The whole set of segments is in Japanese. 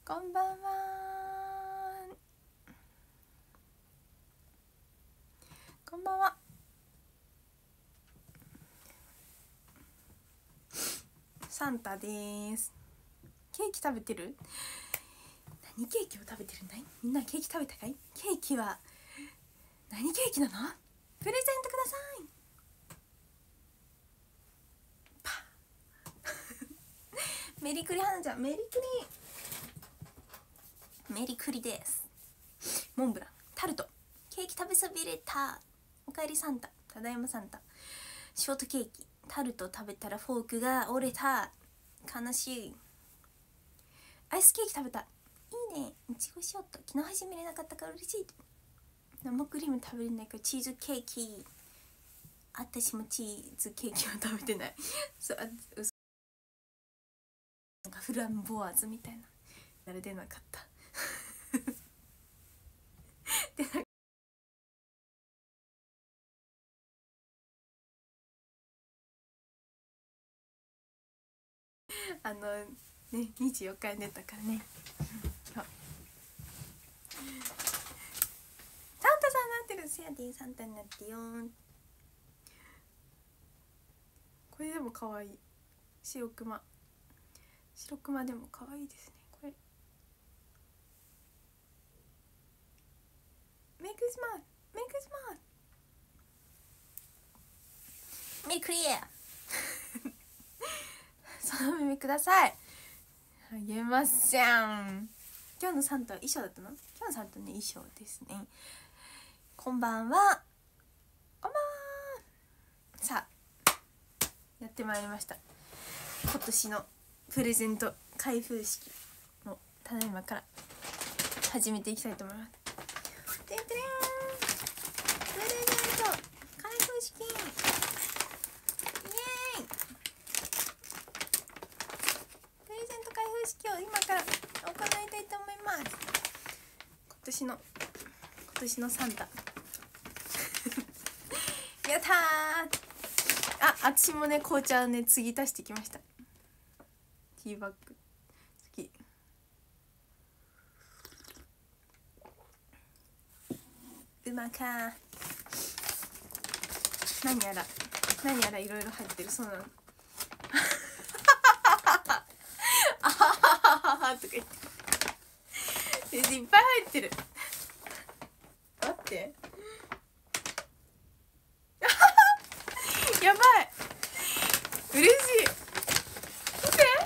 こんばんは。こんばんは。サンタです。ケーキ食べてる？何ケーキを食べてるんだい？みんなケーキ食べたかい？ケーキは何ケーキなの？プレゼントください。パメリクリはなちゃん、メリクリ。メリクリです。モンブラン、タルト、ケーキ食べそびれた。おかえりサンタ、ただいまサンタ。ショートケーキ、タルト食べたらフォークが折れた。悲しい。アイスケーキ食べた。いいね。いちごショート、昨日始めれなかったから嬉しい。生クリーム食べれないからチーズケーキ。私もチーズケーキは食べてない。そう、なんかフランボワーズみたいな。誰出なかった。でね、24日に出たからね。サンタさんになってる。セアディサンタになってよ。これでも可愛い。白クマでも可愛いですね。これメイクスマート、メイクスマート、メイクリア。その耳ください。あげません。今日のサンタは衣装だったの？今日のサンタの衣装ですね。こんばんは。こんばんは。さあ、やってまいりました。今年のプレゼント開封式のただいまから始めていきたいと思います。てんてん、プレゼント開封式、イエーイ。プレゼント開封式を今から行いたいと思います。今年のサンタやったー。私もね、紅茶ね、継ぎ足してきました。ティーバッグ好き。うまか。何やらいろいろ入ってるそうなの。あははははとか言っていっぱい入ってる。待って。やばい、嬉しい。見て、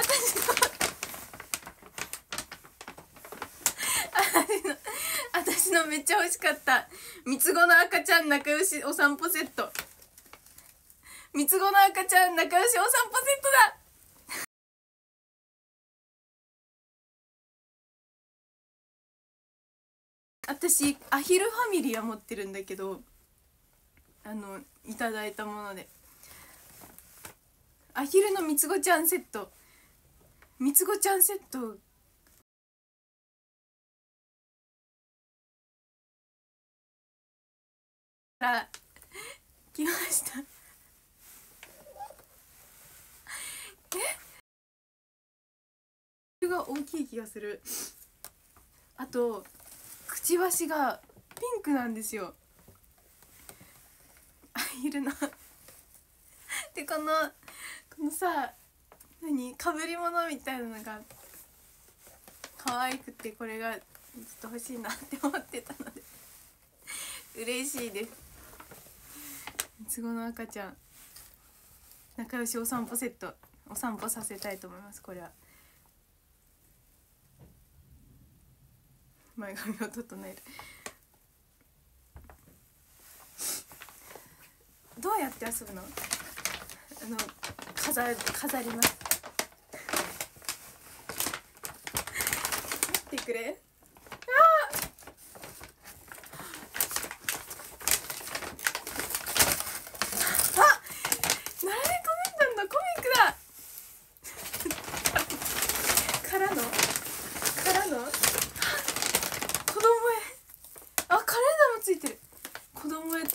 私のめっちゃ欲しかった三つ子の赤ちゃん仲良しお散歩セット。三つ子の赤ちゃん仲良しお散歩セットだ。私アヒルファミリーは持ってるんだけど、いただいたものでアヒルの三つ子ちゃんセット、三つ子ちゃんセットが来ました。が大きい気がする。あとくちばしがピンクなんですよ、アヒルのでこのさ、かぶり物みたいなのが可愛くて、これがずっと欲しいなって思ってたので嬉しいです。三つ子の赤ちゃん仲良しお散歩セット、お散歩させたいと思います。これは前髪を整える。どうやって遊ぶの？飾ります。待ってくれ。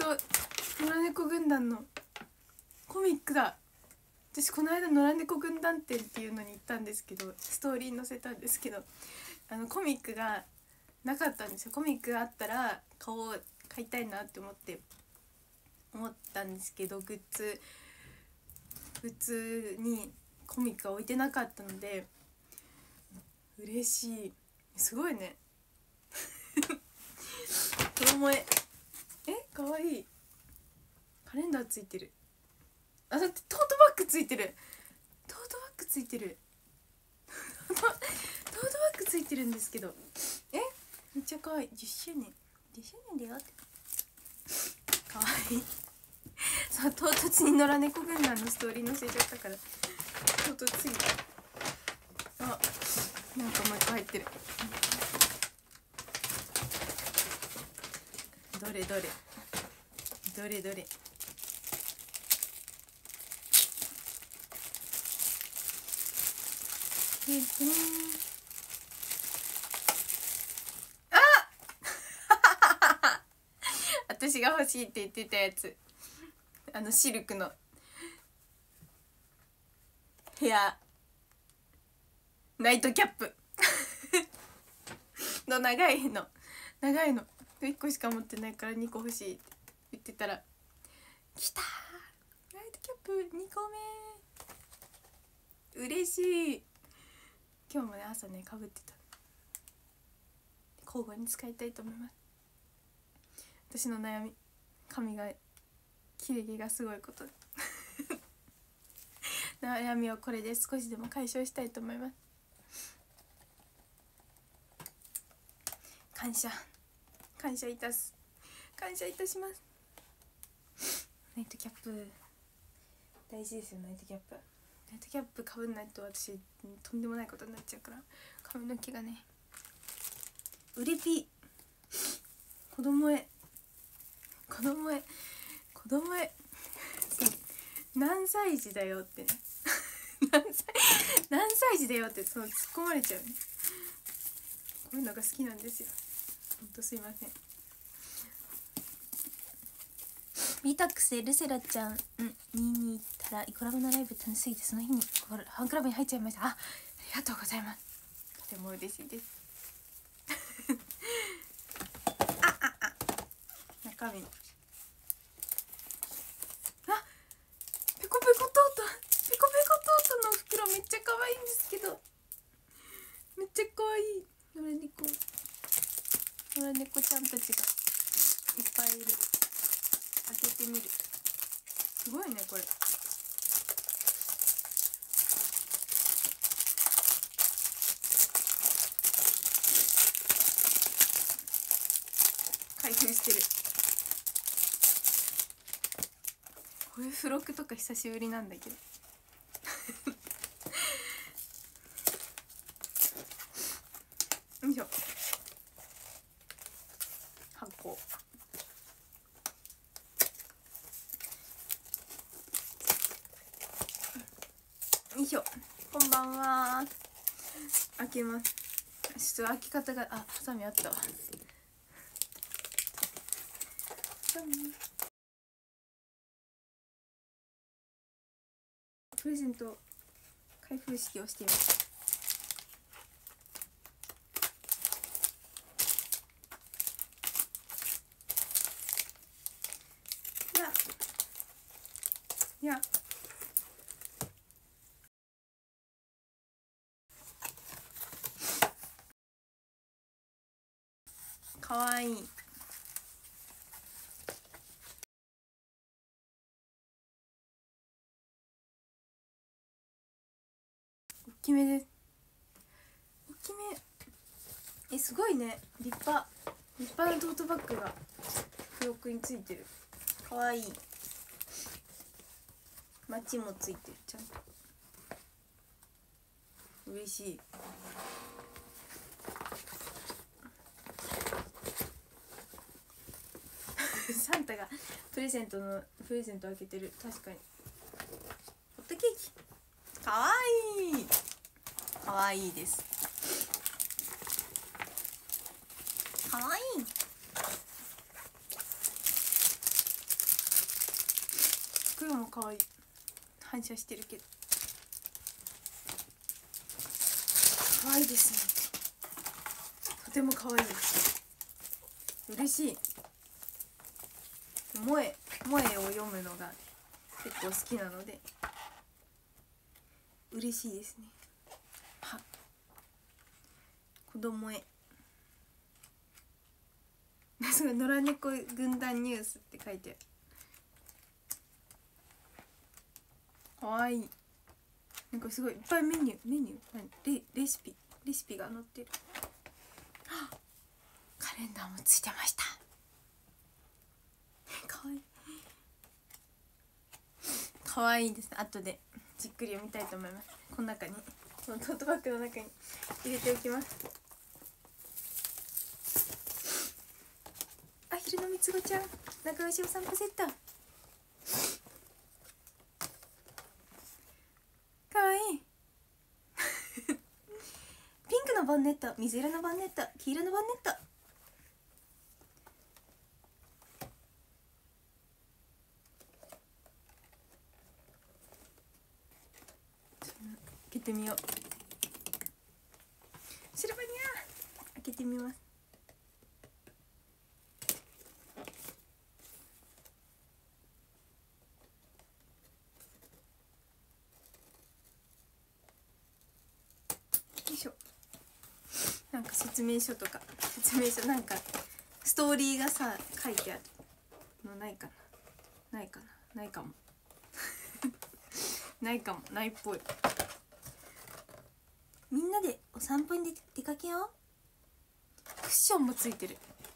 野良猫軍団覧展っていうのに行ったんですけど、ストーリーに載せたんですけど、コミックがなかったんですよ。コミックがあったら買いたいなって思ったんですけど、グッズにコミックが置いてなかったので嬉しい。すごいね子供かわいい。カレンダーついてる。あ、だってトートバッグついてる。トートバッグついてるトートバッグついてるんですけど、めっちゃかわいい。10周年だよってかわいいそう、唐突に野良猫軍団のストーリー載せちゃったから唐突に。あ、なんかもう一個入ってる。どれどれどれどれ。あ私が欲しいって言ってたやつ、シルクのヘアナイトキャップの長いの1個しか持ってないから2個欲しいって言ってたら来たー、ナイトキャップ2個目。嬉しい。今日もね朝ねかぶってた。交互に使いたいと思います。私の悩み、髪が切れ毛がすごいこと悩みをこれで少しでも解消したいと思います。感謝いたします。ナイトキャップ大事ですよ。ナイトキャップかぶんないと私とんでもないことになっちゃうから、髪の毛がね。うれぴ子供へ何歳児だよってね何歳児だよってその突っ込まれちゃうね。こういうのが好きなんですよ。ほんとすいません。ビータックスでルセラちゃんに行ったらイコラボのライブ楽しすぎてその日にファンクラブに入っちゃいました。ありがとうございます。とても嬉しいです中身、ペコペコトートの袋めっちゃ可愛いんですけど、めっちゃ可愛い野良猫ちゃんたちがいっぱいいる。開けてみる。すごいねこれ。開封してる。こういう付録とか久しぶりなんだけどよいしょ。箱よいしょ。こんばんは。開けます。ちょっと開き方がハサミあったわ。プレゼント開封式をしています。いやかわいい。大きめです。大きめ。すごいね。立派なトートバッグが付録についてる。かわいい。マチもついてる。ちゃんと嬉しい。サンタがプレゼント開けてる。確かに。ホットケーキかわいい。かわいいです。かわいい。袋もかわいい。反射してるけど。 可愛いですね。とても可愛いです。嬉しい。萌えを読むのが結構好きなので嬉しいですね。は子供へすごい野良猫軍団ニュースって書いてある。かわいい。なんかすごいいっぱいメニューレシピが載ってる。カレンダーもついてました。かわいい。かわいいですね。後でじっくり読みたいと思います。この中に、このトートバッグの中に入れておきます。アヒルのみつごちゃん、仲良しお散歩セット。かわいい。ピンクのボンネット、水色のボンネット、黄色のボンネット。開けてみよう。シルバニア開けてみます。よいしょ。なんか説明書なんかストーリーがさ書いてあるのないかな。ないかな。ないかもないかも。ないっぽい。みんなでお散歩に出かけよう。クッションもついてる。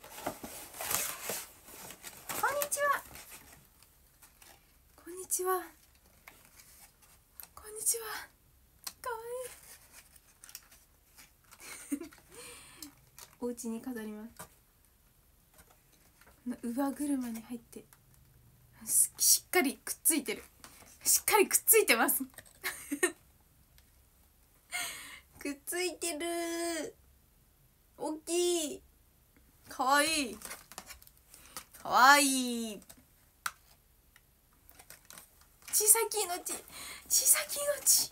こんにちは。こんにちは。こんにちは。かわいいお家に飾ります。乳母車に入ってしっかりくっついてる。しっかりくっついてますくっついてる。大きい。かわいい。かわいい。小さき命。小さき命。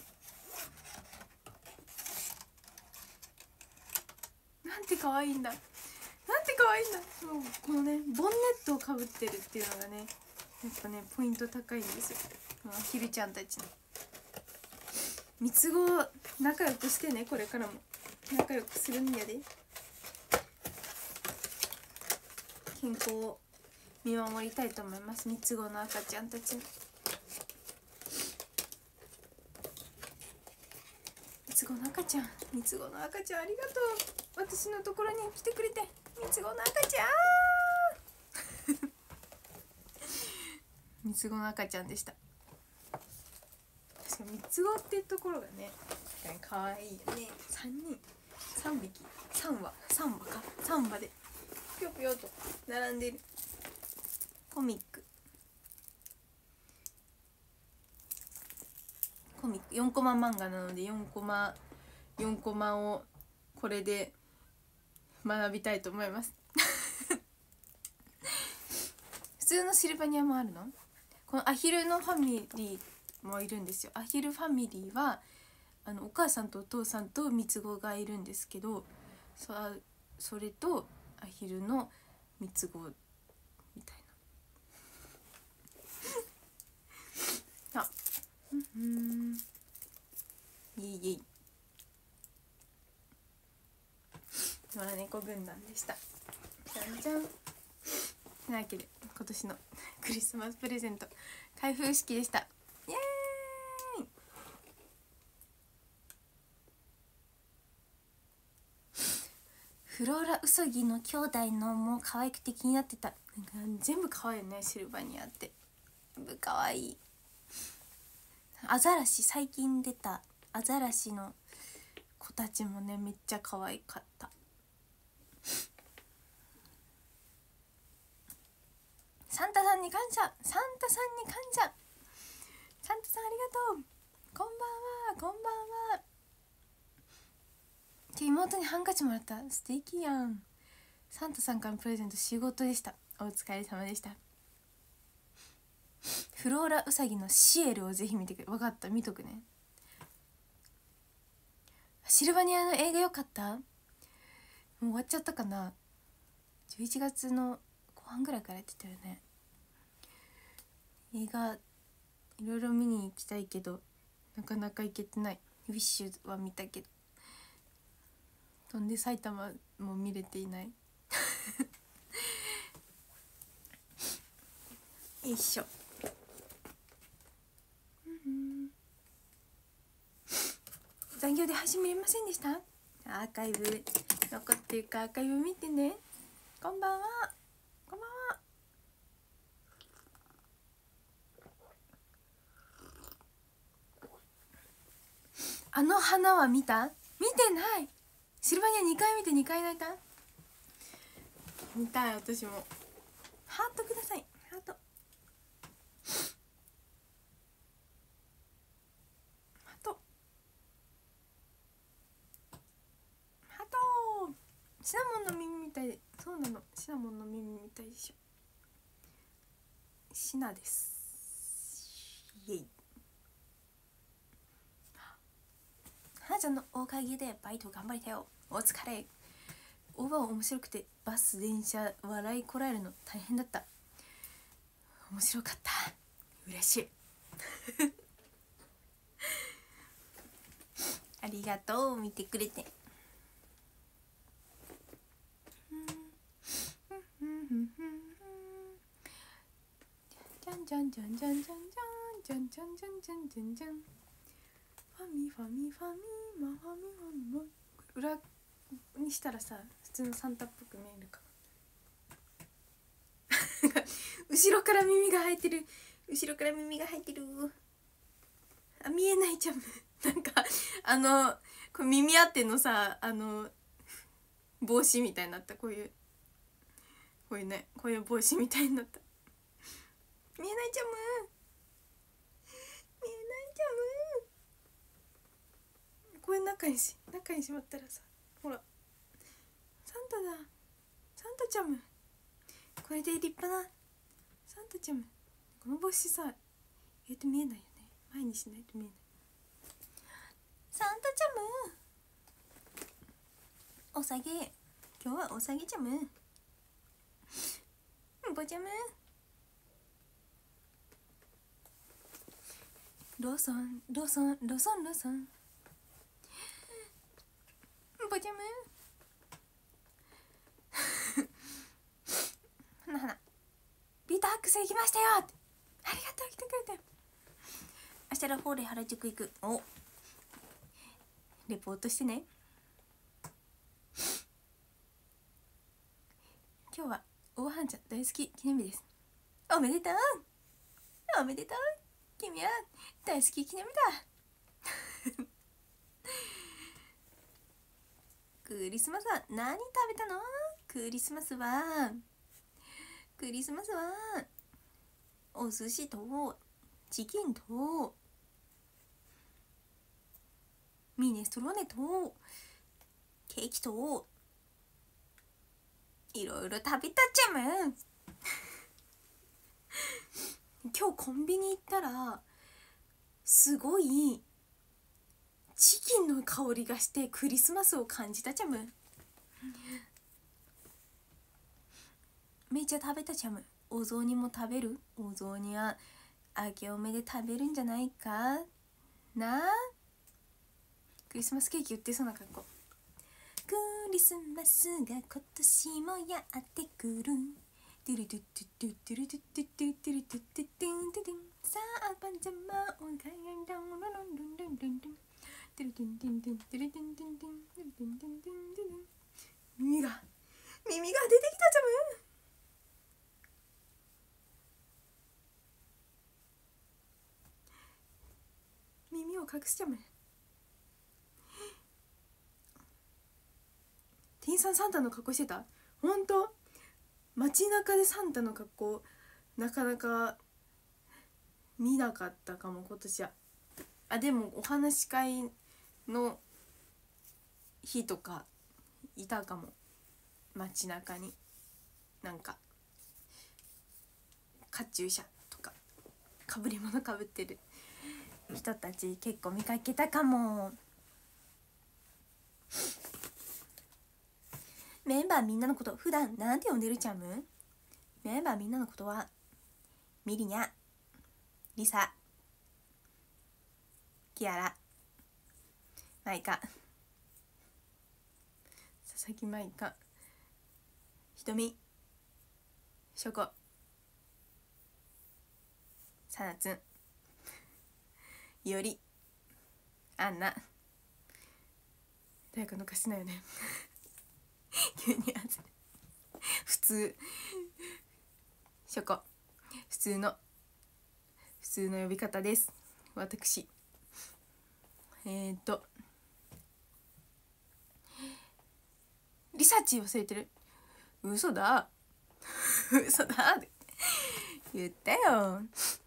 なんて可愛いんだ。なんて可愛いんだ。もうこのねボンネットをかぶってるっていうのがねやっぱねポイント高いんですよ。アヒルちゃんたちの三つ子仲良くしてね。これからも仲良くするんやで。健康を見守りたいと思います。三つ子の赤ちゃんたちの。三つ子の赤ちゃん、三つ子の赤ちゃんありがとう。私のところに来てくれて。三つ子の赤ちゃん三つ子の赤ちゃんでした。確か三つ子っていうところがねかわいいよね。3匹3羽か3羽でぴよぴよと並んでる。コミック4コマ漫画なので4コマをこれで学びたいと思います普通のシルバニアもあるの？このアヒルのファミリーもいるんですよ。アヒルファミリーはお母さんとお父さんと三つ子がいるんですけど、それとアヒルの三つ子みたいなあ、イエイイエイ。野良猫軍団でした。じゃんじゃん。てなわけで今年のクリスマスプレゼント開封式でした。イエーイ。フローラウサギの兄弟のも可愛くて気になってた。なんか全部可愛いよね、シルバニアって。全部可愛い。アザラシ、最近出たアザラシの子たちもねめっちゃ可愛かった。サンタさんに感謝。サンタさんに感謝。サンタさんありがとう。こんばんは。こんばんは。妹にハンカチもらった。素敵やん。サンタさんからのプレゼント仕事でした。お疲れ様でした。フローラウサギのシエルをぜひ見てくれ。分かった、見とくね。 シルバニアの映画良かった？もう終わっちゃったかな。11月の後半ぐらいからやってたよね。映画いろいろ見に行きたいけどなかなか行けてない。ウィッシュは見たけど飛んで埼玉も見れていないよいしょ。残業で始めれませんでした。アーカイブ残ってるかアーカイブ見てね。こんばんは。こんばんは。あの花は見た？見てない。シルバニア2回見て2回泣いた。見たい。私もハートください。ハートハートハート。シナモンの耳みたい。そうなの、シナモンの耳みたいでしょ。シナです。イエイ。花ちゃんのおかげでバイト頑張れたよ。お疲れ。オーバー面白くてバス電車笑いこらえるの大変だった。面白かった。嬉しいありがとう見てくれて。じゃんじゃんじゃんじゃんじゃんじゃんじゃんじゃんじゃんじゃんじゃんじゃん。ファミファミファミマファミファミマ。裏にしたらさ普通のサンタっぽく見えるか後ろから耳が生えてる。後ろから耳が生えてる。あ、見えないじゃんなんかこれ耳当てのさ帽子みたいになった。こういうね、こういう帽子みたいになった。見えないじゃん。見えないじゃん。これ中にしまったらさ、ほらサンタだ。サンタちゃん。これで立派なサンタちゃん。この帽子さ意外と見えないよね。前にしないと見えない。サンタちゃんお下げ。今日はお下げちゃむ。ぼちゃむ。ローソンローソンローソンローソン。ぼちゃむはなはな。ビートハックス行きましたよ。ありがとう来てくれて。明日ラフォーレ原宿行く。おレポートしてね。今日は大半ちゃん大好き記念日です。おめでとうおめでとう。君は大好き記念日だクリスマスは何食べたの？クリスマスはお寿司とチキンとミネストローネとケーキといろいろ食べたっちゃむ今日コンビニ行ったらすごいチキンの香りがしてクリスマスを感じたちゃむ。めっちゃ食べたちゃむ。お雑煮も食べる。お雑煮は明けおめで食べるんじゃないかな。クリスマスケーキ売ってそうな格好。クリスマスが今年もやってくる。トゥルトゥトゥトゥトゥルトゥトゥトゥトゥルトゥトゥトゥントゥトゥン。さあパジャマを買いんだん。ルンルンルンルンルン。トゥルトゥントゥントゥントゥルトゥントゥントゥントゥルトゥントゥントゥントゥン。耳が出てきたじゃむ。耳を隠しちゃむ。店員さんサンタの格好してた？ほんと？街中でサンタの格好なかなか見なかったかも今年は。あ、でもお話し会の日とかいたかも。街中になんかカチューシャとかかぶり物かぶってる人たち結構見かけたかも。 メンバーみんなのこと普段なんて呼んでるちゃむ？メンバーみんなのことはミリニャ、リサ、キアラ、マイカ、佐々木マイカ、ひとみ、ショコ、サナツン、いおり、アンナ。誰か抜かしてないよね急に普通、ショコ、普通の呼び方です。私リサーチ忘れてる。嘘だ嘘だって言ったよ。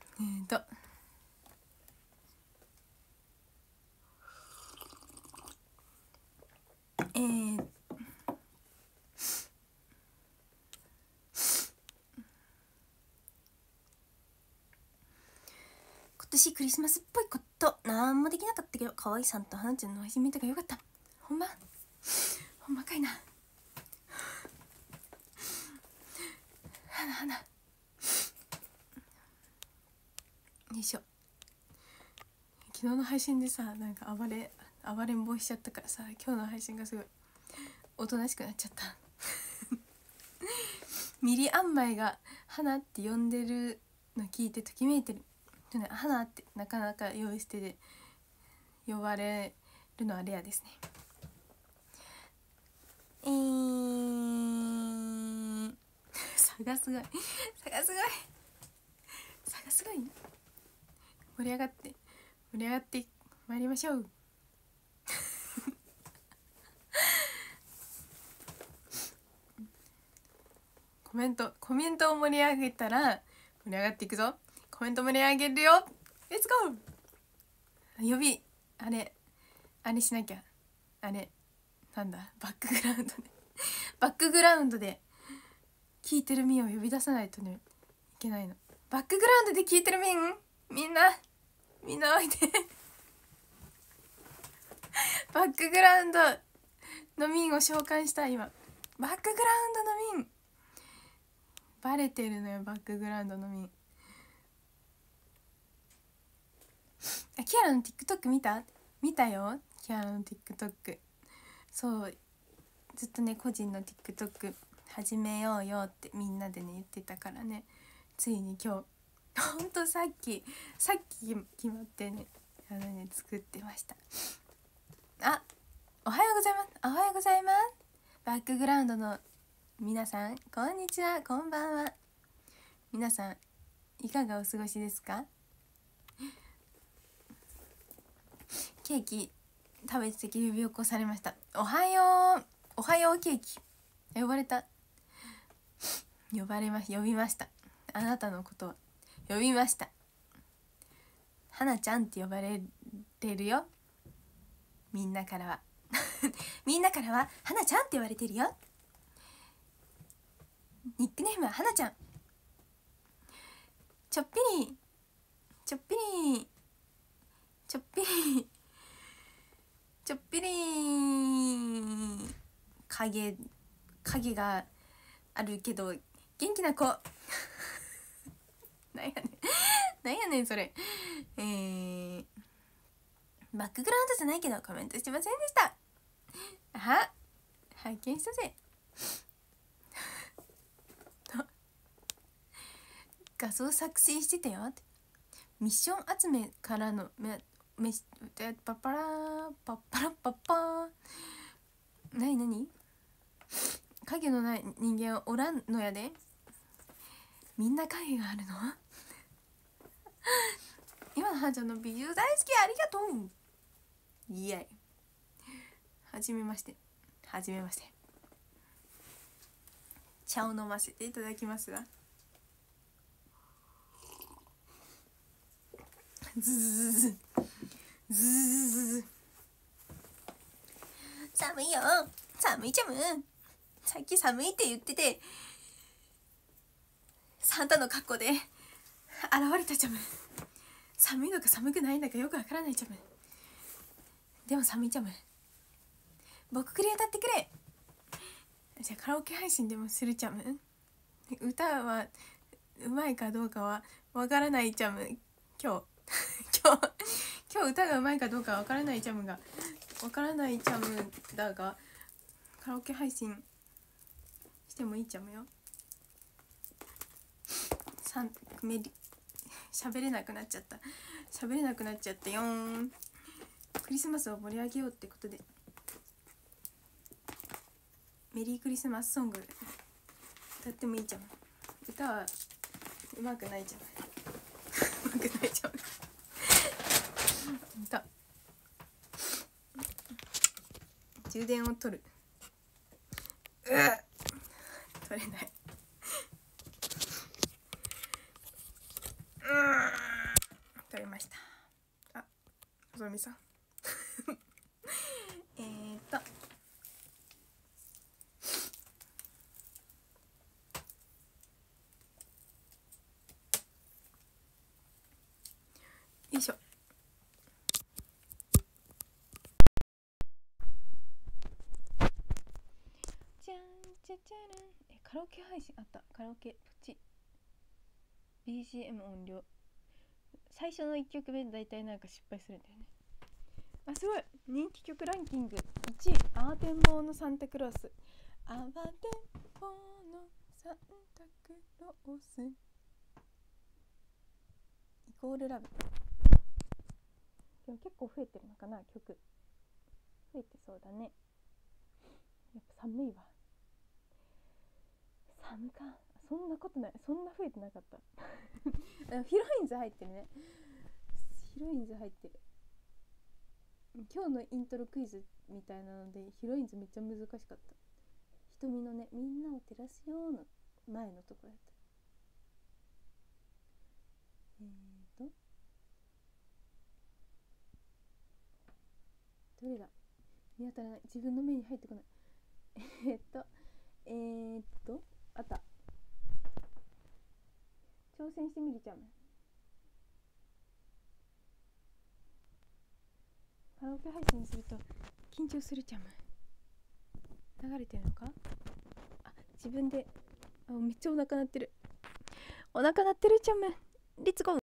今年クリスマスっぽいことなんもできなかったけど、可愛いさんと花ちゃんの配信見たからよかった。ほんまかいな。花よいしょ。昨日の配信でさ、なんか暴れん坊しちゃったからさ、今日の配信がすごいおとなしくなっちゃったミリアンマイが花って呼んでるの聞いてときめいてる。花ってなかなか用意捨てで呼ばれるのはレアですね。差がすごい盛り上がってまいりましょうコメントを盛り上げたら盛り上がっていくぞ。コメント盛り上げるよ。レッツゴー。あれしなきゃ。なんだ、バックグラウンドで聞いてるミンを呼び出さないとね、いけないの。バックグラウンドで聞いてるミン、みんなおいでバックグラウンドのミンを召喚した今。バックグラウンドのミンバレてるのよ。バックグラウンドのミン。キアラの TikTok 見たよ。キアラの TikTok。そうずっとね、個人の TikTok 始めようよってみんなでね言ってたからね、ついに今日ほんとさっき決まってね、作ってました。おはようございます。バックグラウンドの皆さん、こんにちは、こんばんは。皆さんいかがお過ごしですか？ケーキ食べてて呼び起こされました。おはようケーキ。呼びました。あなたのことを呼びました。花ちゃんって呼ばれてるよ。みんなからは花ちゃんって言われてるよ。ニックネームは花ちゃん。ちょっぴり影があるけど元気な子なんやねんそれ。バックグラウンドじゃないけどコメントしてませんでした。拝見したぜ画像作成してたよ。ミッション集めからのパッパー何影のない人間はおらんのやで。みんな影があるの今のはーちゃんの美女大好き、ありがとう。イエイ。はじめまして。茶を飲ませていただきますわ。ズー寒いよ。寒いちゃむ。さっき寒いって言っててサンタの格好で現れたちゃむ。寒いのか寒くないのかよくわからないちゃむ。でも寒いちゃむ。僕くれ歌ってくれ。 じゃあカラオケ配信でもするちゃむ。歌はうまいかどうかはわからないちゃむ。今日歌がうまいかどうかわからないちゃむだが、カラオケ配信してもいいちゃむよ。喋れなくなっちゃったよーん。クリスマスを盛り上げようってことでメリークリスマスソング歌ってもいいじゃん。歌はうまくないじゃん歌充電を取る。取れない。取れました。あ、のぞみさんよいしょ。じゃんじゃじゃらん。カラオケ配信あった。カラオケポチ BGM 音量。最初の1曲目でだいたいなんか失敗するんだよね。あ、すごい。人気曲ランキング1位、アーテンボーのサンタクロース。アーテンボーのサンタクロースイコールラブ。でも結構増えてるのかな、曲増えてそうだね。やっぱ寒いわ。寒か。そんなことない。そんな増えてなかったヒロインズ入ってるね。ヒロインズ入ってる。今日のイントロクイズみたいなのでヒロインズめっちゃ難しかった。瞳のね、みんなを照らすような前のところやった。どれだ、見当たらない。自分の目に入ってこないあった。挑戦してみるじゃん。カラオケ配信すると緊張するじゃん。流れてるのか。あ、自分で。あ、めっちゃお腹鳴ってる。お腹鳴ってるじゃん。レッツゴー。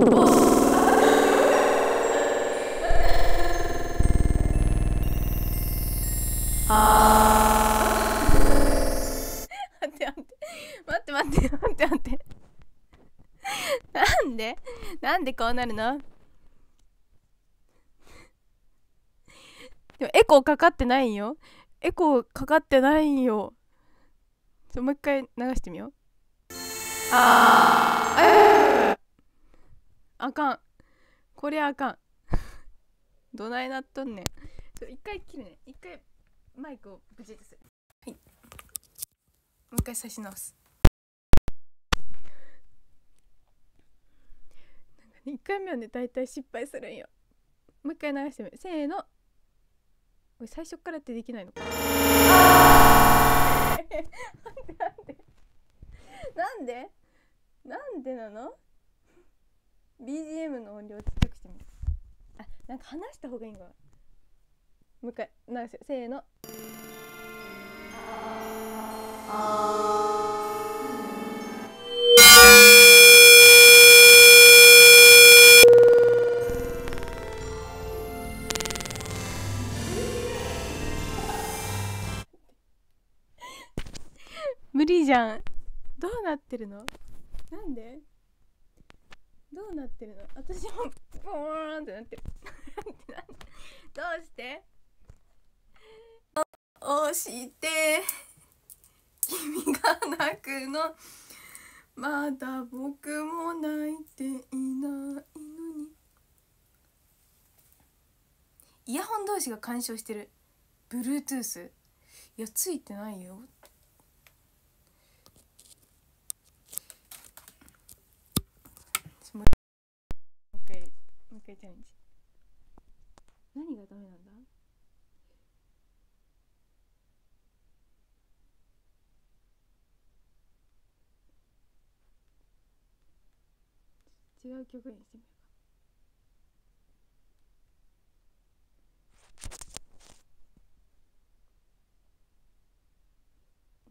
待ってなんでこうなるの。でもエコーかかってないよ。もう一回流してみよう。あかん。これあかんどないなっとんねん。一回切るね。一回マイクをブチッとする。はい、もう一回差し直す。1回目はね、だいたい失敗するんよ。もう一回流してみる。せーの。最初からってできないのかなんでなの。 BGM の音量ちっちゃくしてみる。あ、なんか話した方がいいんかな。もう一回流すよ。せーの。無理じゃん。どうなってるの。なんでどうなってるの。私もボーンってなってるどうして押して君が泣くの。まだ僕も泣いていないのに。イヤホン同士が干渉してる。Bluetooth。いや、ついてないよ。もう一回チャレンジ。何がダメなんだ。違う曲にしてみようか。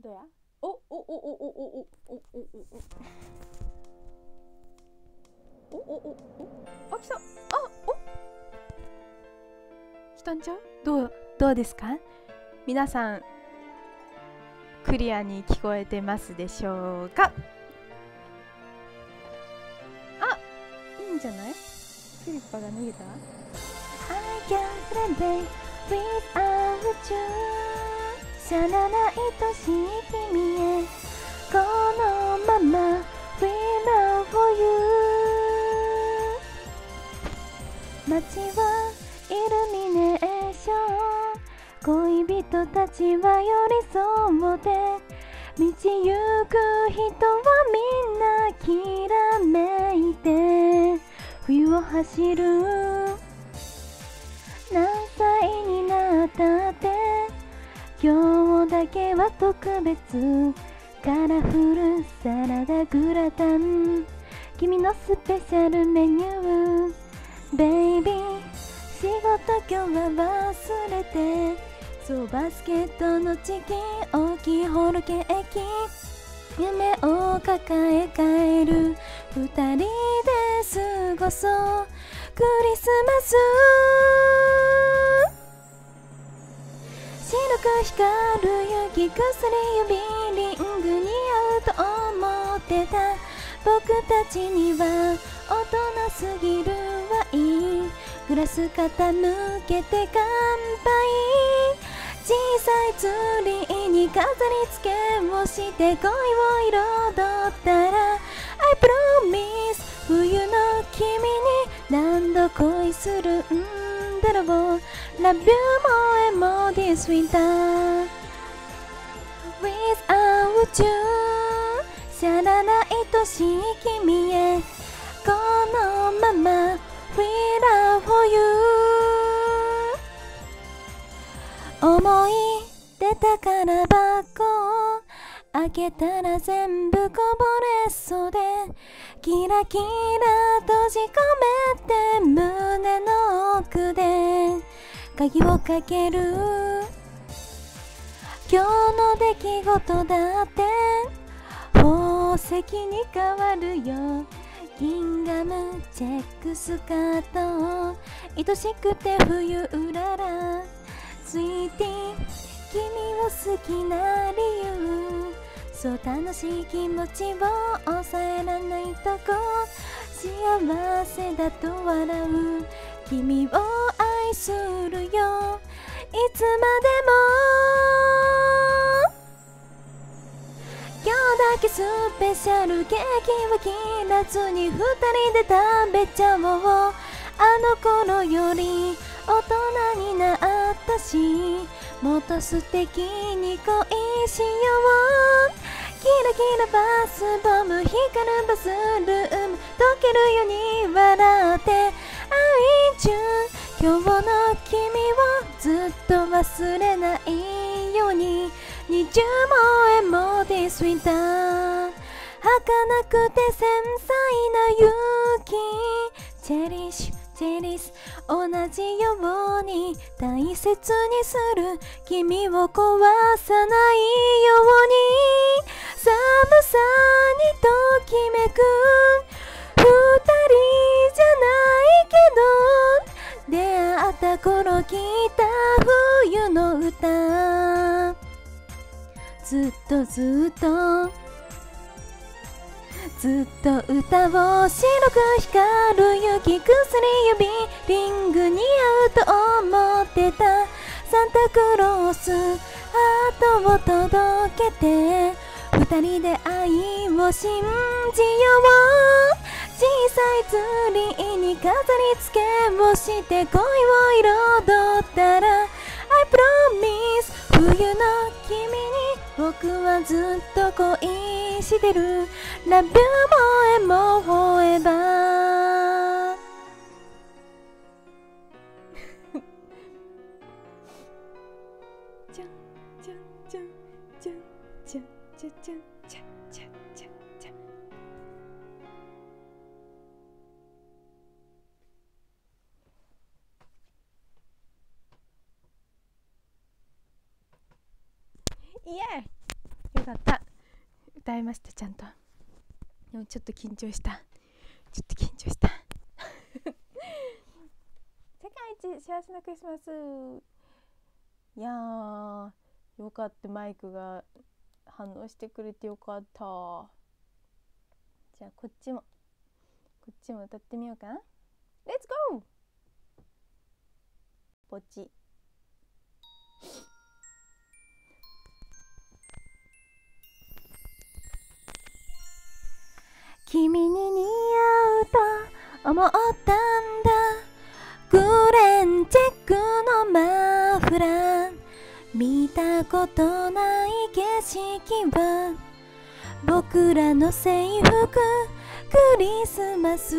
どやおおおおおおおおおおおおあ来た来たんちゃうどうですか皆さんクリアに聞こえてますでしょうかいいんじゃないスリッパが脱げた I can't play without you 知らない愛しい君へこのまま We love for you 街はイルミネーション恋人たちは寄り添って道行く人はみんなきらめいて冬を走る何歳になったって今日だけは特別カラフルサラダグラタン君のスペシャルメニューベイビー仕事今日は忘れてそうバスケットのチキン大きいホールケーキ夢を抱え帰る二人で過ごそうクリスマス白く光る雪薬指リングに合うと思ってた僕たちには大人すぎるワイングラス傾けて乾杯小さいツリーに飾り付けをして恋を彩ったら I promise 冬の君に何度恋するんだろう Love you more and more this winter Without you 知らない愛しい君へこのまま We love for you 思い出宝箱を開けたら全部こぼれそうでキラキラ閉じ込めて胸の奥で鍵をかける今日の出来事だって宝石に変わるよギンガムチェックスカートを愛しくて冬うららスイーティー君を好きな理由そう楽しい気持ちを抑えらないとこ幸せだと笑う君を愛するよいつまでも今日だけスペシャルケーキは切らずに二人で食べちゃおうあの頃より大人になったしもっと素敵に恋しようキラキラバスボム光るバスルーム溶けるように笑って I need you 今日の君をずっと忘れないように20も円も This winter 儚くて繊細な雪チェリッシュチェリス同じように大切にする君を壊さないように寒さにときめく二人じゃないけど出会った頃聞いた冬の歌ずっと歌を白く光る雪薬指リングに合うと思ってたサンタクロースハートを届けて二人で愛を信じよう小さいツリーに飾り付けをして恋を彩ったら I promise 冬の君に僕はずっと恋してる Love you more and more forever じゃんじゃんじゃんじゃんじゃんじゃんじゃんじゃんじゃんじゃんじゃんじゃんイエーイよかっかった。歌いました、ちゃんと。でもちょっと緊張した。世界一幸せなクリスマス。いやー、よかった。マイクが反応してくれてよかった。じゃあこっちも歌ってみようかな。レッツゴー。ポチ。君に似合うと思ったんだ。グレンチェックのマフラー。見たことない景色は僕らの制服。クリスマス。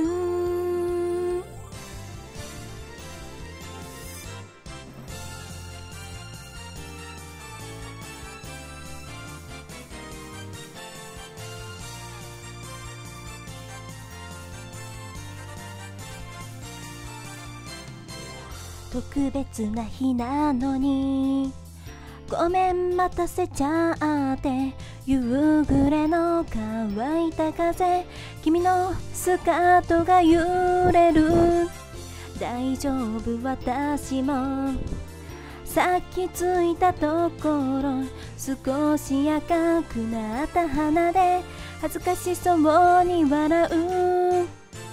特別な日なのにごめん待たせちゃって夕暮れの乾いた風君のスカートが揺れる大丈夫私もさっき着いたところ少し赤くなった鼻で恥ずかしそうに笑う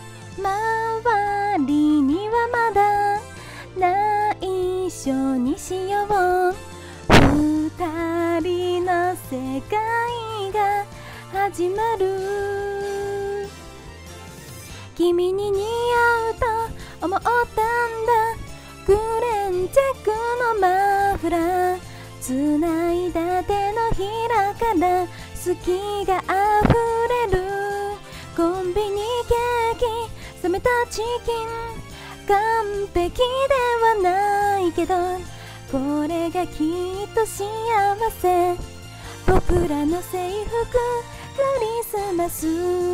周りにはまだ内緒にしよう二人の世界が始まる君に似合うと思ったんだグレンチェックのマフラー繋いだ手のひらから好きが溢れるコンビニケーキ冷めたチキン完璧ではないけどこれがきっと幸せ僕らの制服クリスマス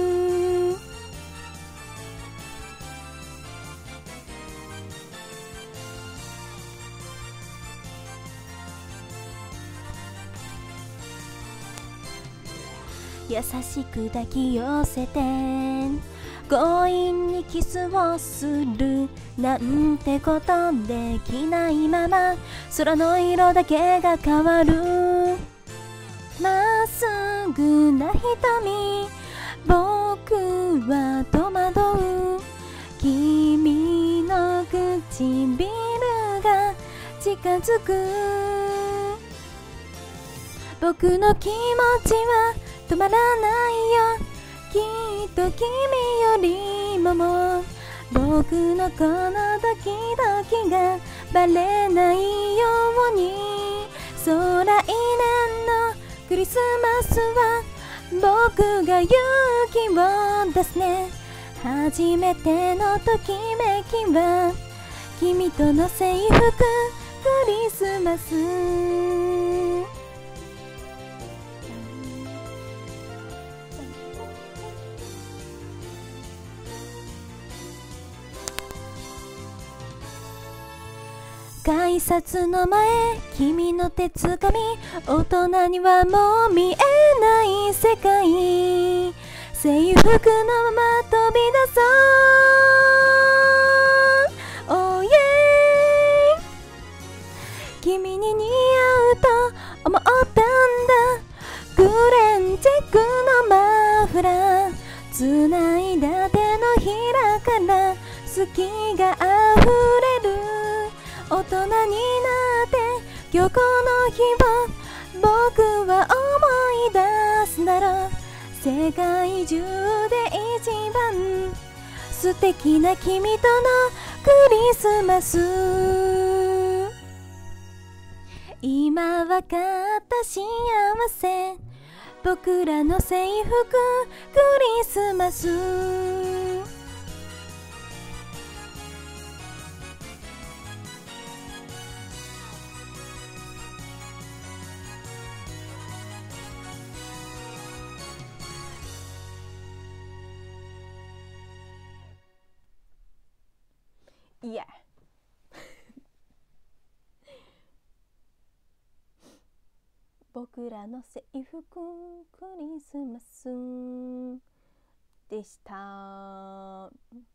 優しく抱き寄せて強引にキスをするなんてことできないまま空の色だけが変わるまっすぐな瞳僕は戸惑う君の唇が近づく僕の気持ちは止まらないよきっと君よりも僕のこのドキドキがバレないようにそう来年のクリスマスは僕が勇気を出すね初めてのときめきは君との制服クリスマス改札の前君の手つかみ大人にはもう見えない世界制服のまま飛び出そう Oh yeah 君に似合うと思ったんだグレンチェックのマフラー繋いだ手のひらから好きが溢れる大人になって今日この日を僕は思い出すだろう世界中で一番素敵な君とのクリスマス今わかった幸せ僕らの制服クリスマスいや僕僕らの制服クリスマスでした。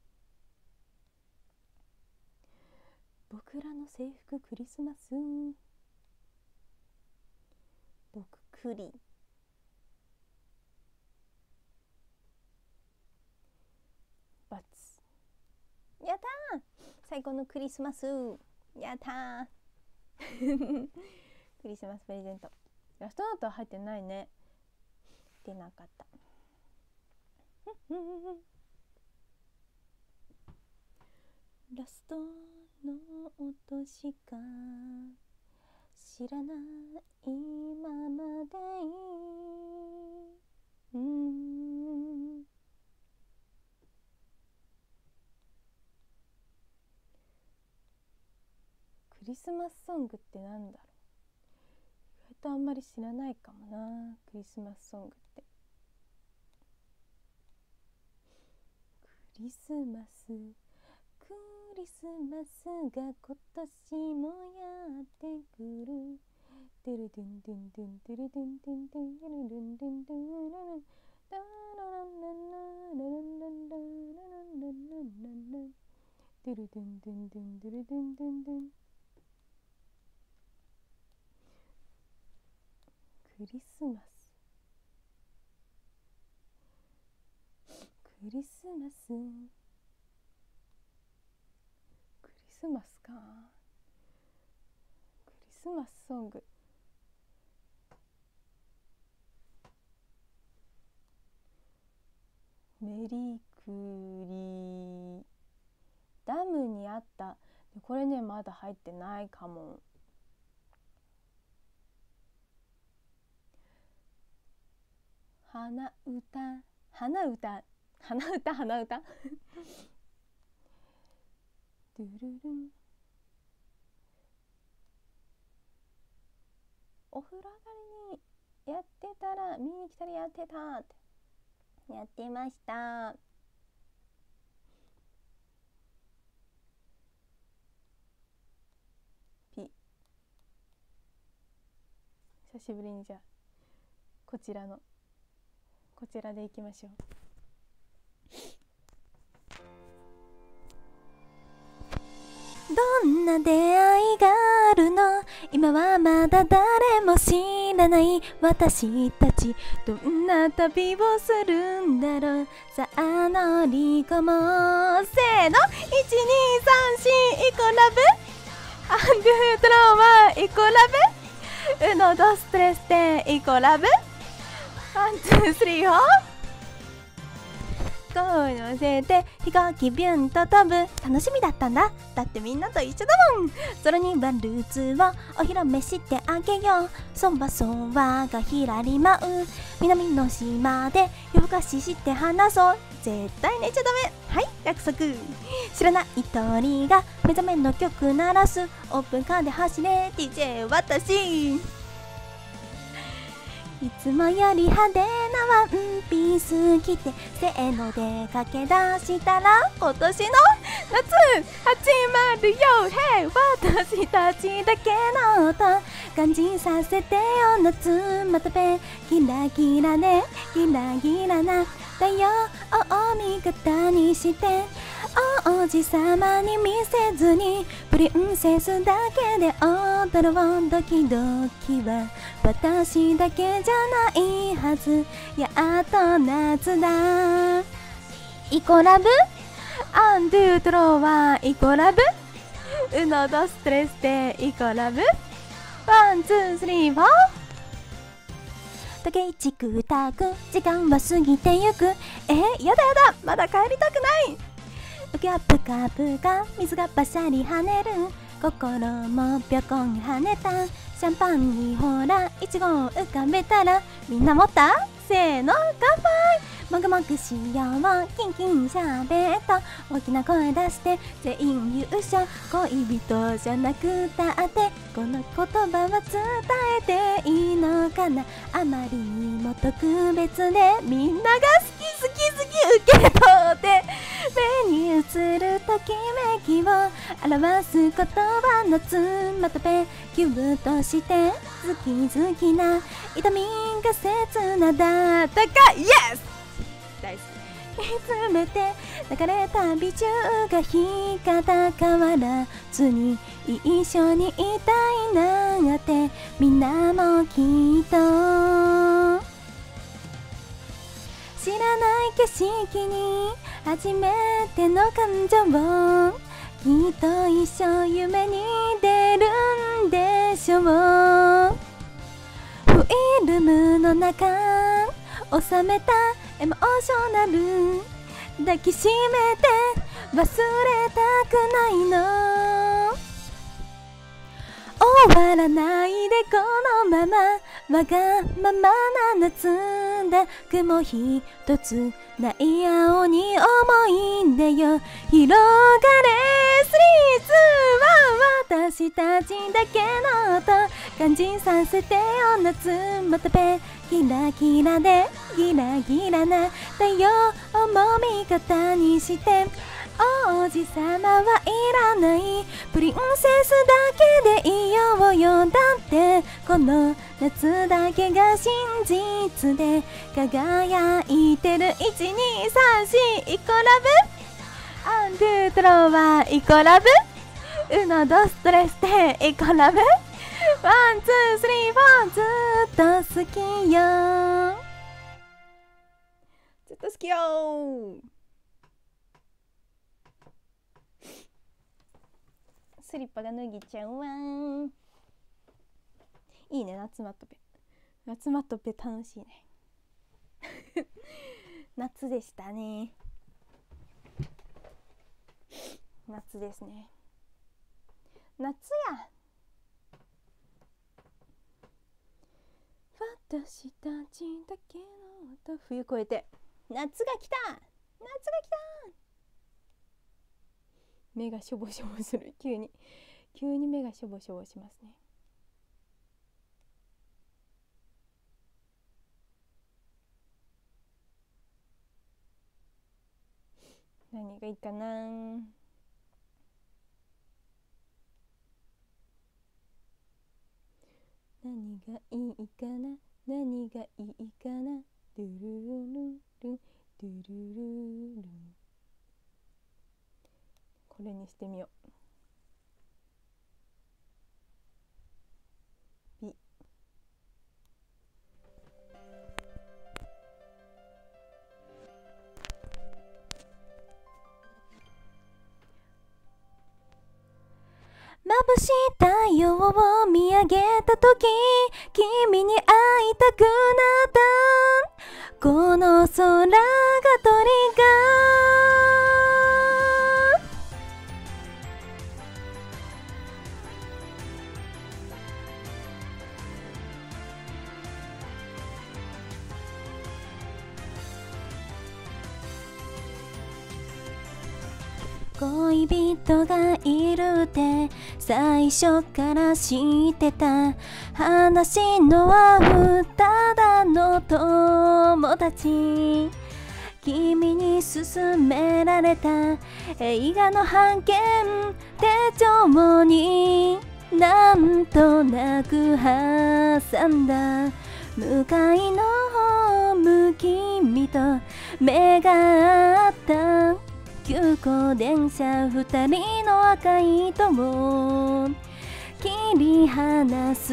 僕らの制服クリスマス、僕クリバツ。やったー、最高のクリスマス、やったークリスマスプレゼント。ラストノートは入ってないね。出なかったラストの音しか知らないままでいい。クリスマスソングってなんだろう。意外とあんまり知らないかもな、クリスマスソングって。クリスマスクリスマスが今年もやってくる。ドゥルドゥンドゥンドゥンドゥルドゥンドゥンドゥンドゥルドゥンドゥンドゥンドゥルダラランランララランランラランランランランランドゥルドゥンドゥンドゥンドゥルドゥンドゥンドゥン。クリスマスクリスマスクリスマスか。クリスマスソング。メリクリダムにあった。これねまだ入ってないかも。花歌花歌花歌花歌ドゥルルン。お風呂上がりにやってたら見に来たらやってたってやってました。ピ久しぶりにじゃあこちらでいきましょう。どんな出会いがあるの？今はまだ誰も知らない私たち。どんな旅をするんだろう。さあ乗り込もう。せーの 1,2,3,4 イコラブアンドゥトロワイコラブウノドストレステイコラブワンツースリーフォー。声乗せて飛行機ビュンと飛ぶ。楽しみだったんだ。だってみんなと一緒だもん。空にはルーツをお披露目してあげよう。そわそわがひらり舞う南の島で夜更かしして話そう。絶対寝ちゃダメ。はい約束。知らない鳥が目覚めの曲鳴らす。オープンカーで走れ DJ 私。いつもより派手なワンピース着てせーので駆け出したら今年の夏始まるよ。Hey 私たちだけの音感じさせてよ。夏またべキラキラねキラキラな太陽を味方にして王子様に見せずにプリンセスだけで踊ろう。ドキドキは私だけじゃないはず。やっと夏だ。イコラブアンドゥトロワイコラブウノドストレステイコラブワンツースリーフォー。時計チクタク時間は過ぎてゆく。やだやだまだ帰りたくない。浮きはぷかぷか水がバシャリ跳ねる。心もぴょこん跳ねた。シャンパンにほらイチゴを浮かべたらみんな持ったせーの乾杯。もぐもぐしようキンキンしゃべっと大きな声出して全員優勝。恋人じゃなくたってこの言葉は伝えていいのかな。あまりにも特別でみんなが好き好き好き受け取って目に映るときめきを表す言葉。夏またべキュブとして好き好きな痛みが切なだったか Yes! 大好き見つめて流れた美中が日方変わらずに一緒にいたいなってみんなもきっと知らない景色に初めての感情をきっと一生夢に出るんでしょうフィルムの中収めたエモーショナル抱きしめて忘れたくないの終わらないでこのままわがままな夏だ雲一つない青に思い出よ広がれスリーツは私たちだけの音感じさせてよ夏またべギラギラでギラギラな太陽をも味方にして王子様はいらないプリンセスだけでいようよだってこの夏だけが真実で輝いてる1234イコラブアンドゥトロはイコラブウノドストレスでイコラブワンツースリーフォーずっと好きよずっと好きよスリッパが脱ぎちゃうわんいいね夏まとべ夏まとべ楽しいね夏でしたね夏ですね夏や私たちだけの音冬越えて夏が来た夏が来た目がしょぼしょぼする急に目がしょぼしょぼしますね何がいいかな何がいいかな何がいいかなドゥルルルルドゥルルルこれにしてみようビ眩しい太陽を見上げたとき君に会いたくなったこの空が鳥が恋人がいるって最初から知ってた話のはただの友達君に勧められた映画の半券手帳になんとなく挟んだ向かいのホーム君と目が合った急行電車二人の赤い糸を切り離す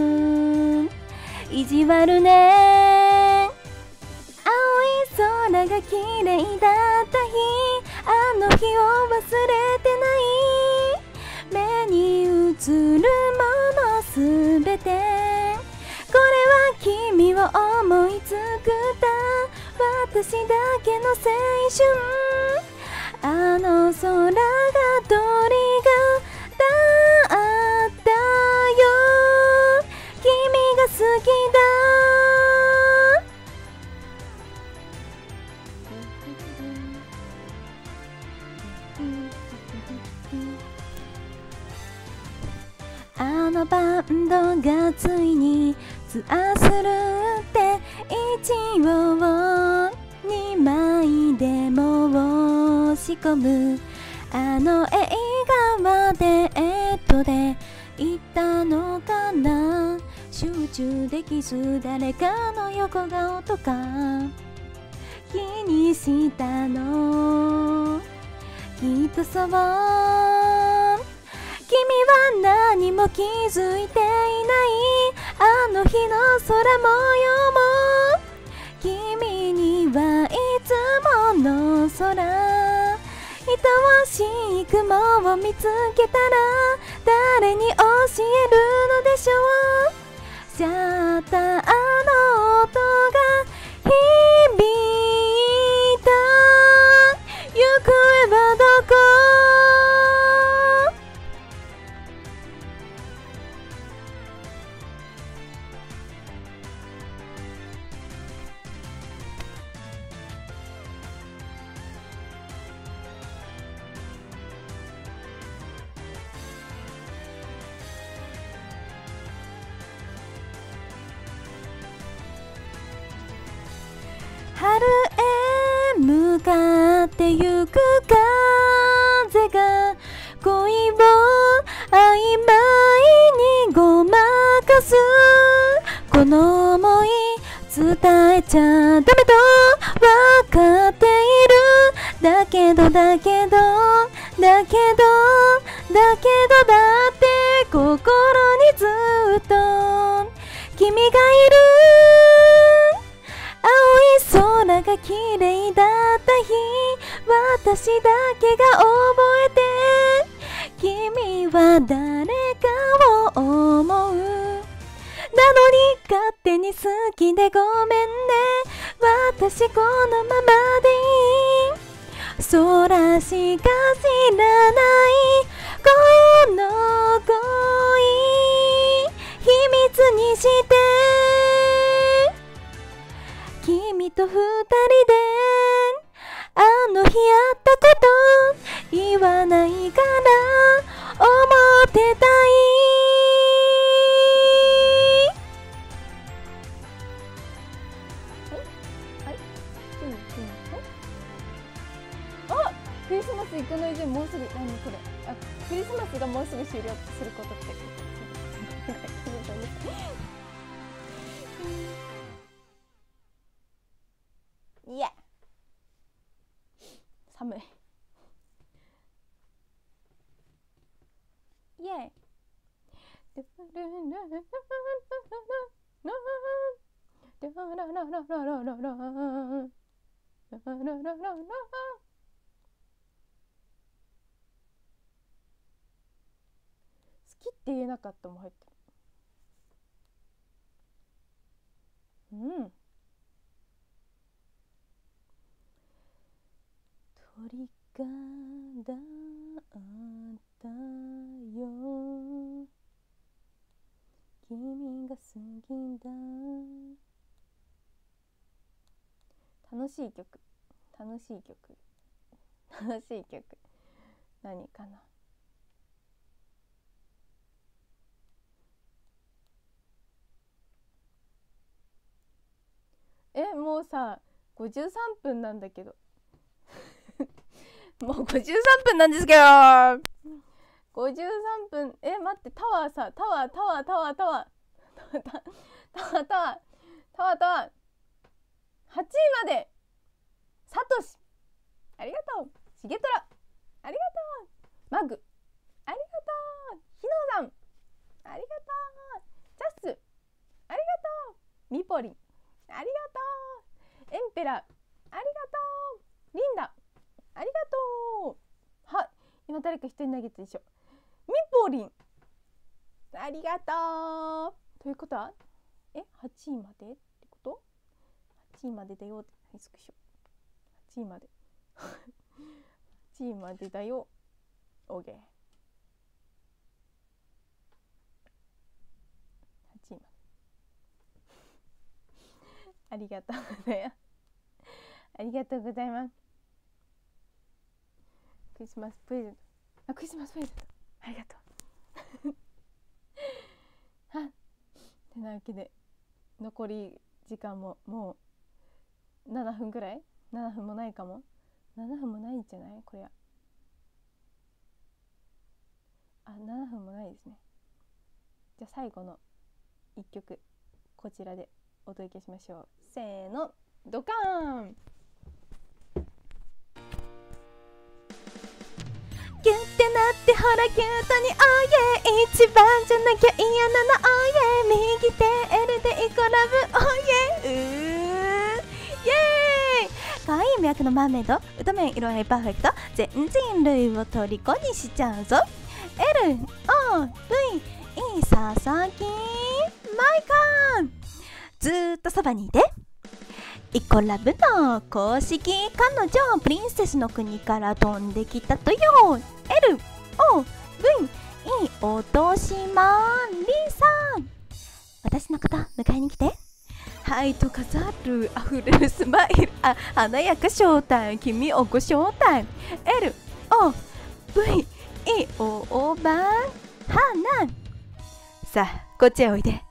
意地悪ね青い空が綺麗だった日あの日を忘れてない目に映るものすべてこれは君を思い作った私だけの青春あの空が鳥がだったよ君が好きだあのバンドがついにツアーするって一応2枚でも仕込むあの映画はデートで行ったのかな集中できず誰かの横顔とか気にしたのきっとそう。君は何も気づいていないあの日の空模様も君にはいつもの空愛おしい雲を見つけたら誰に教えるのでしょう。シャッターの音が響いた行方はどこ。春へ向かってゆく風が恋を曖昧にごまかすこの想い伝えちゃダメと分かっているだけどだって心にずっと君がいる青い空が綺麗だった日私だけが覚えて君は誰かを思うなのに勝手に好きでごめんね私このままでいい空しか知らないこの恋秘密にして君と二人であの日あったこと言わないから思ってたい。あ、クリスマス行くの以前もうすぐ何これクリスマスがもうすぐ終了することっていや寒いイエーイ好きって言えなかったも入ってる。うん鳥がだったよ君が好きだ楽しい曲何かな。もうさ53分なんだけどもう53分なんですけど53分待ってタワー8位までサトシありがとうシゲトラありがとうマグありがとうヒノさんありがとうジャスありがとうミポリンありがとうエンペラありがとうリンダありがとうは今誰か一人投げたでしょミポリンありがとうということは8位までってこと ?8 位までだよってスクショ8位まで8位までだよオーケー8位までありがとうございますありがとうございますクリスマスプレゼントクリスマスプレゼントありがとうてなわけで残り時間ももう7分ぐらい7分もないかも7分もないんじゃないこれ7分もないですね。じゃあ最後の 1曲こちらでお届けしましょう。せーの、ドカーン。キュってなってほらキュートにおいえ、一番じゃなきゃ嫌なのおいえ、右手 L でイコラブおいえ、イエーイ。可愛い魅惑のマーメイド、歌面色合いパーフェクト、全人類を虜にしちゃうぞ。 L O V E 佐々木マイカン、ずーっとそばにいて。イコラブの公式彼女、プリンセスの国から飛んできたとよ。 L O V E 落としまりさん、私のこと迎えに来て。はいと飾るあふれるスマイル、華やか招待、君をご招待。 L O V E おばはな、さあこっちへおいで。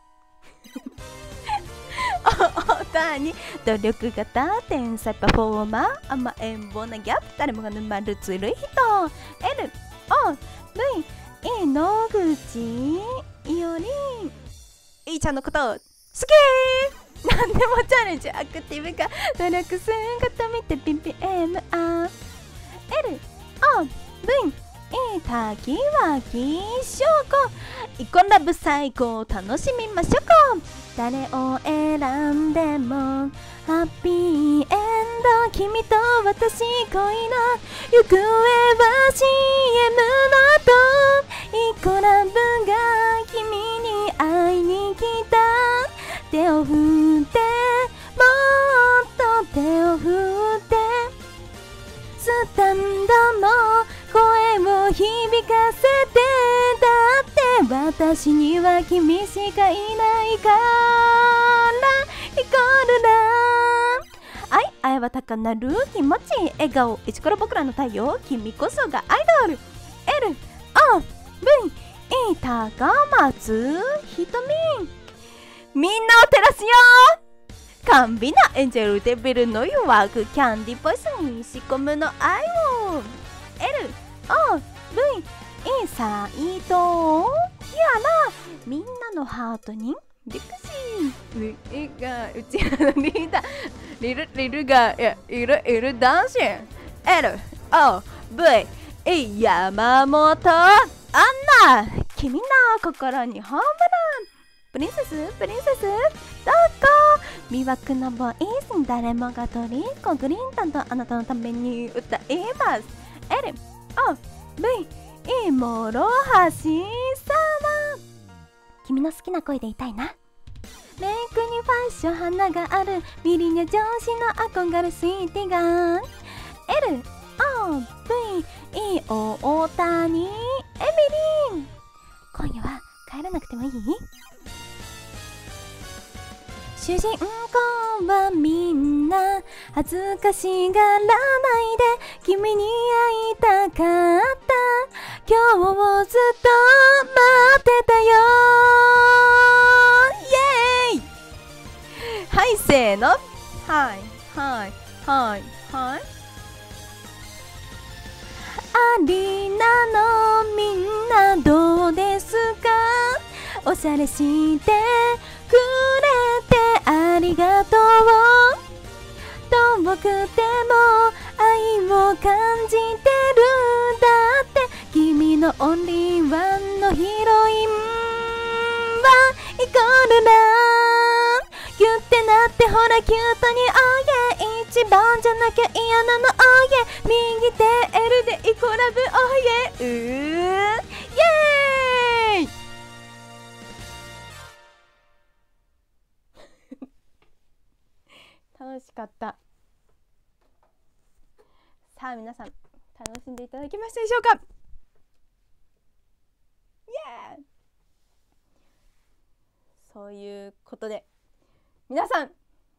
おたに努力型天才パフォーマー、甘えん坊なギャップ、誰もが沼るずるい人。 L O V E 野口いおりん、いいちゃんのこと好き。なんでもチャレンジアクティブが努力姿見て PPMA。 L O V E 滝脇翔子、イコラブ最高楽しみましょう。誰を選んでもハッピーエンド、君と私恋の行方は CM の後、イコラブが君に会いに来た。手を振ってもっと手を振って、スタンドも声を響かせて、だって私には君しかいないから。イコールだ愛は高鳴る気持ちいい笑顔、一から僕らの太陽、君こそがアイドル。 L O V E 高松ひとみ、みんなを照らすよ。甘美なエンジェルデビルの誘惑、キャンディボイスに仕込むの愛を。 L O V E 斎藤キアラ、みんなのハートにリクシー、リがうちらのリーダー、リルがいる男子。 L O V E 山本アンナ、君の心にホームラン。プリンセスどこ、魅惑のボイス、誰もがトリコ、グリーンタンとあなたのために歌います。 L O V E 諸橋様、君の好きな声で言いたいな。メイクにファッション花があるミリニャ上司の憧れスイーティガン。 L O V E 大谷エミリン、今夜は帰らなくてもいい？主人公はみんな恥ずかしがらないで、君に会いたかった、今日をずっと待ってたよ。イエーイ。はいせーの、はいアリーナのみんなどうですか、おしゃれしてくれてありがとう。遠くても愛を感じてる、だって君のオンリーワンのヒロインはイコールだ。キュってなってほらキュートにおいえ、一番じゃなきゃ嫌なのおいえ、右手 L でイコラブおいえ、イエーイ。楽しかった。さあ皆さん楽しんでいただけましたでしょうか。イエーイ。そういうことで皆さんさよ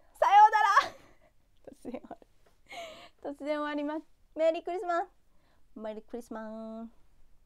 うなら。突然終わります。メリークリスマス、メリークリスマス。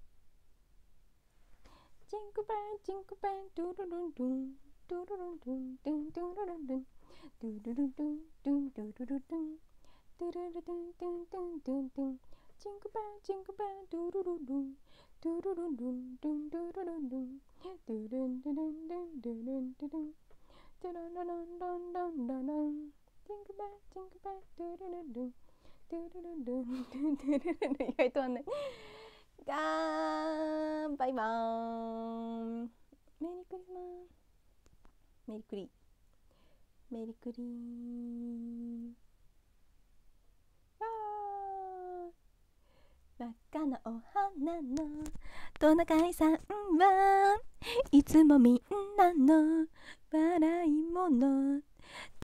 ジンクベンジンクベンドゥルルンドゥンドゥルルンドゥンドゥンドゥルルンドゥンドゥルルンドゥンドゥンドゥルルンドゥンドゥルルンドゥンドゥンドゥンドゥンドゥン、 ジングベルジングベルドゥルルルンドゥルルルンドゥンドゥルルンドゥンドゥルンドゥルンドゥンドゥルンドゥルンドゥララランランランラランジングベルジングベルドゥルルルンドゥルルルンドゥンドゥルルルン意外とはないガーンバイバーンメリークリスマスメリクリメリクリわー真っ赤なお花のトナカイさんはいつもみんなの笑い者